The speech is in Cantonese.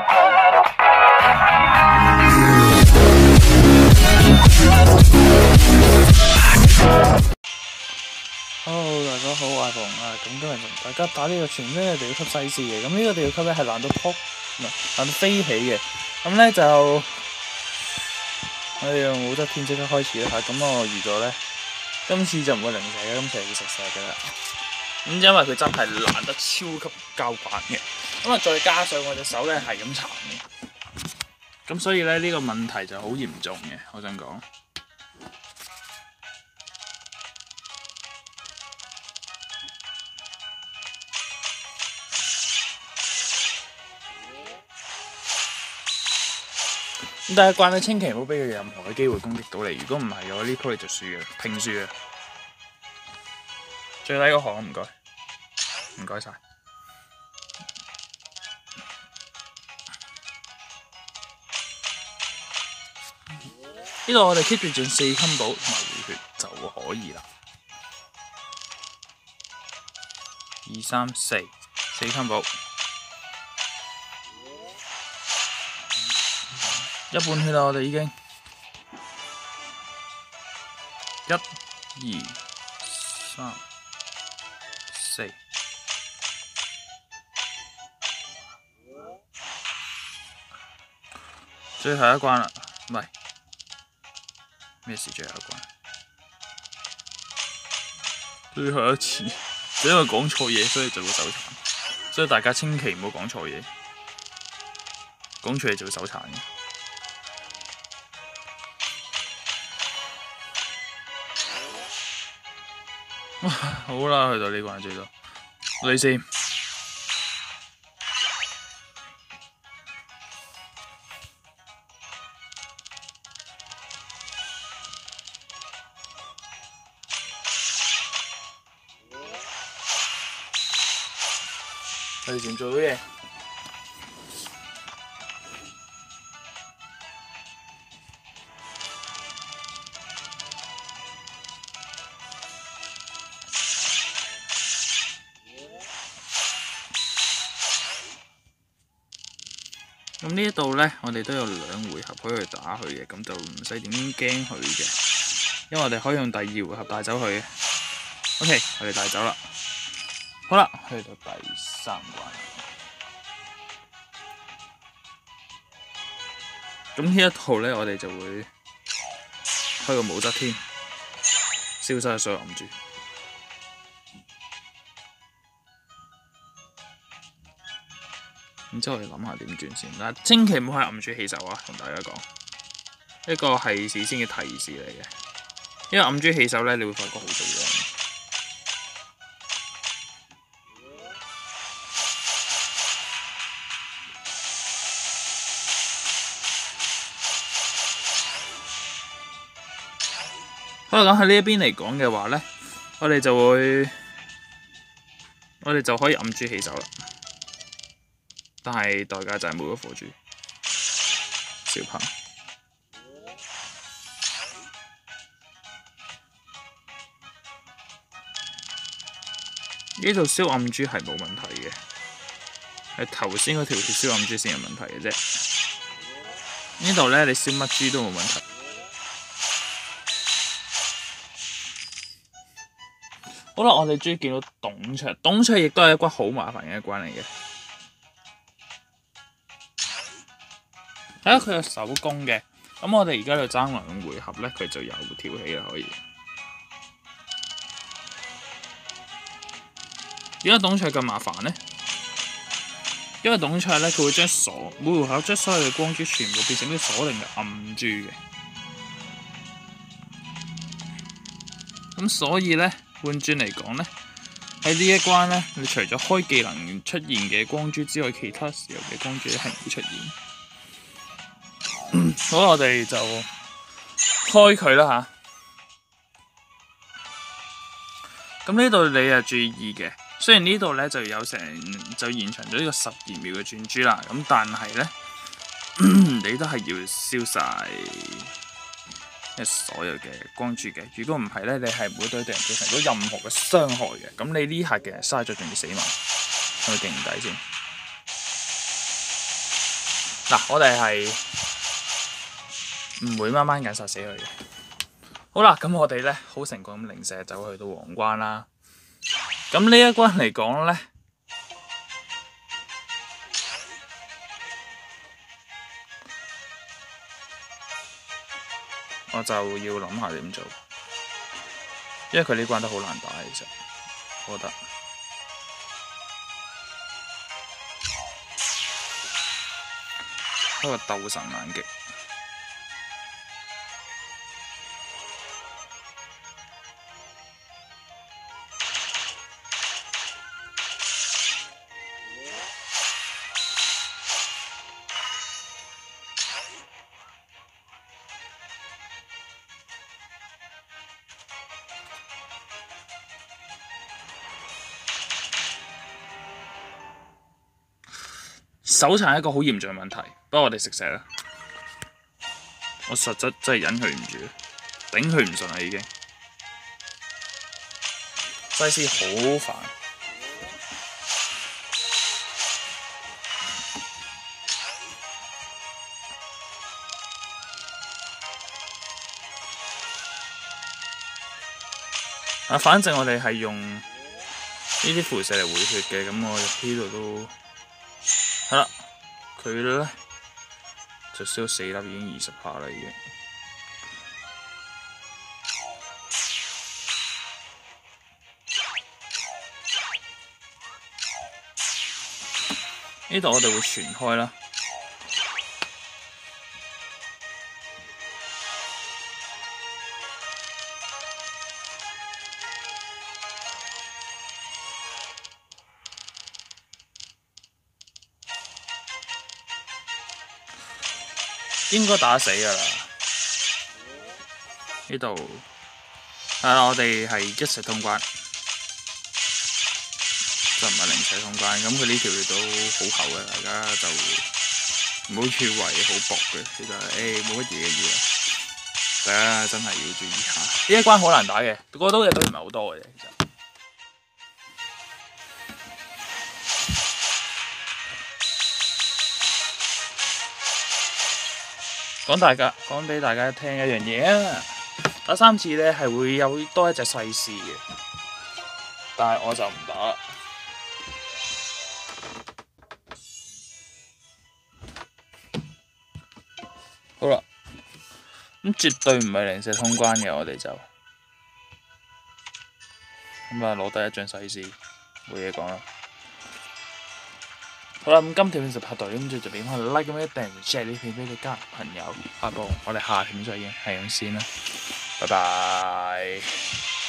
Hello， 大家好，我係馮啊，咁今日同大家打呢個全咩地獄級西施嘅，咁呢個地獄級咧係難到撲，唔係難到飛起嘅，咁咧就我哋用武則天即刻開始啦嚇，咁我預咗咧，今次就唔會零石嘅，今次係要食石嘅啦，咁因為佢真係爛得超級交關嘅，咁啊再加上我隻手咧係咁殘嘅，咁所以咧呢個問題就好嚴重嘅，我想講。咁第一關咧，千祈唔好俾佢任何嘅機會攻擊到你。如果唔係嘅話，呢鋪你就輸嘅，拼輸嘅。最低個項唔該，唔該晒。呢度我哋 keep 住進4 combo 同埋回血就可以啦。2、3、4 combo。一半血啦，我哋已經1、2、3、4，最後一關啦，唔係咩事？最後一關，最後一次，因為講錯嘢，所以就會手殘，所以大家千祈唔好講錯嘢，講錯嘢就會手殘嘅。好啦，去到呢關最多，你先。佢哋全做到嘢。咁呢一度咧，我哋都有2回合可以去打佢嘅，咁就唔使點驚佢嘅，因為我哋可以用第2回合帶走佢嘅。OK， 我哋帶走啦。好啦，去到第3關。咁呢一套咧，我哋就會開個武則天，消失所有暗珠。然之後我哋諗下點轉先，但千祈唔好係暗珠起手啊！同大家講，呢個係事先嘅提示嚟嘅，因為暗珠起手咧，你會發覺好做樣。好啦，咁喺呢一邊嚟講嘅話咧，我哋就可以暗珠起手啦。但係代價就係冇咗火珠，小朋呢度燒暗珠係冇問題嘅，係頭先嗰條血燒暗珠先有問題嘅啫。呢度咧你燒乜珠都冇問題。好啦，我哋終於見到董卓，董卓亦都係一關好麻煩嘅一關嚟嘅。睇下佢有手工嘅，咁我哋而家就爭2回合咧，佢就有跳起啦，可以。點解董卓咁麻煩呢？因為董卓咧，佢會將每回合將所有嘅光珠全部變成啲鎖定嘅暗珠嘅。咁所以咧，換轉嚟講咧，喺呢一關咧，你除咗開技能出現嘅光珠之外，其他時候嘅光珠係唔會出現。好，我哋就開佢啦吓。咁呢度你要注意嘅，雖然呢度咧就延長咗呢個12秒嘅轉珠啦，咁但係咧你都係要燒晒所有嘅光珠嘅。如果唔係咧，你係唔會對敵人造成到任何嘅傷害嘅。咁你呢下嘅嘥咗，仲要死埋，係咪勁唔抵先？ 嗱，我哋係唔會慢慢緊殺死佢嘅。好啦，咁我哋咧好成功咁零射走去到皇關啦。咁呢一關嚟講咧，我就要諗下點做，因為佢呢關都好難打，其實我覺得。一個鬥神難擊。手殘係一個好嚴重嘅問題，不過我哋食石啦。我實質真係忍佢唔住，頂佢唔順啦已經。西施好煩。反正我哋係用呢啲符石嚟回血嘅，咁我呢度都係啦。佢咧就燒4粒，已經20下啦，已經。呢度我哋會傳開啦。應該打死㗎啦！呢度係啦，我哋係一石通關，就唔係零石通關。咁佢呢條都好厚嘅，大家就唔好以為好薄嘅，其實冇乜嘢嘅嘢，大家真係要注意下。呢一關好難打嘅，過到嘅都唔係好多嘅啫，其實。講俾大家聽一樣嘢啊！打3次咧係會有多一隻西施嘅，但係我就唔打啦。好啦，咁絕對唔係零石通關嘅，我哋就咁啊攞第一張西施，冇嘢講啦。好啦，咁今條片就拍到呢，咁就俾翻個 like 咁一定 share 呢片俾你家人朋友。下播我哋下片再見，係咁先啦，拜拜。